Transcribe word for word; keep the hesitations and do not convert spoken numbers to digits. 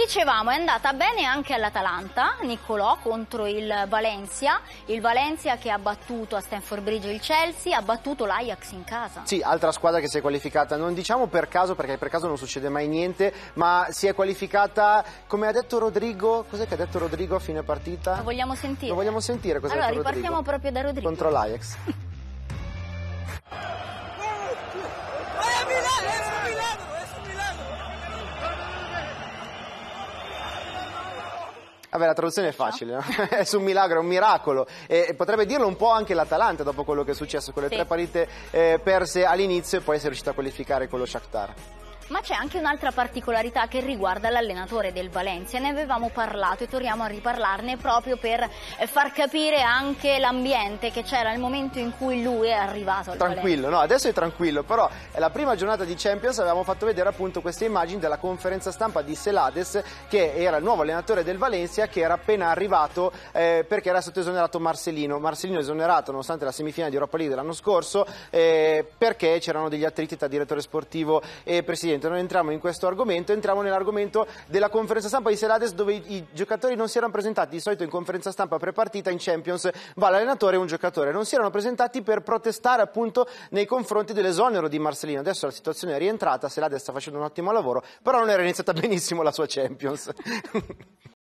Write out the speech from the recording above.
dicevamo, è andata bene anche all'Atalanta, Niccolò contro il Valencia, il Valencia che ha battuto a Stamford Bridge il Chelsea, ha battuto l'Ajax in casa. Sì, altra squadra che si è qualificata, non diciamo per caso, perché per caso non succede mai niente, ma si è qualificata, come ha detto Rodrigo, cos'è che ha detto Rodrigo a fine partita? Lo vogliamo sentire? Lo vogliamo sentire cosa allora, ha detto Rodrigo? ripartiamo proprio da Rodrigo. Contro l'Ajax. Vabbè, la traduzione è facile, no? È su un milagro, è un miracolo, e potrebbe dirlo un po' anche l'Atalanta dopo quello che è successo con le sì. tre partite eh, perse all'inizio e poi si è riuscita a qualificare con lo Shakhtar. Ma c'è anche un'altra particolarità che riguarda l'allenatore del Valencia, ne avevamo parlato e torniamo a riparlarne proprio per far capire anche l'ambiente che c'era nel momento in cui lui è arrivato al Tranquillo, Valencia. no, adesso è tranquillo, però è la prima giornata di Champions, avevamo fatto vedere appunto queste immagini della conferenza stampa di Celades, che era il nuovo allenatore del Valencia, che era appena arrivato eh, perché era stato esonerato Marcelino. Marcelino esonerato nonostante la semifinale di Europa League dell'anno scorso eh, perché c'erano degli attriti tra direttore sportivo e presidente. Non entriamo in questo argomento, entriamo nell'argomento della conferenza stampa di Celades, dove i, i giocatori non si erano presentati. Di solito in conferenza stampa prepartita in Champions va l'allenatore e un giocatore, non si erano presentati per protestare appunto nei confronti dell'esonero di Marcelino. Adesso la situazione è rientrata, Celades sta facendo un ottimo lavoro, però non era iniziata benissimo la sua Champions.